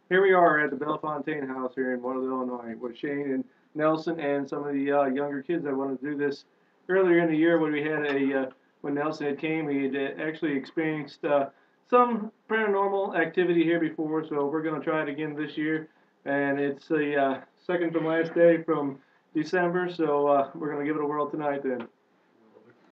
Here we are at the Bellefontaine house here in Waterloo, Illinois, with Shane and Nelson and some of the younger kids that wanted to do this earlier in the year when we had when Nelson had came. We had actually experienced some paranormal activity here before, so we're going to try it again this year. And it's the second from last day from December, so we're going to give it a whirl tonight then.